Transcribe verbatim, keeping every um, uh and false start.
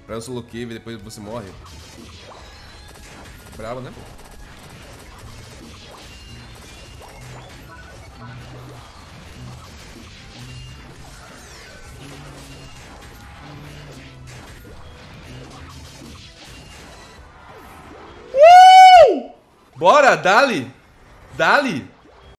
Pra solo cave e depois você morre. Bravo, né? Uh! Bora, dali! Dali!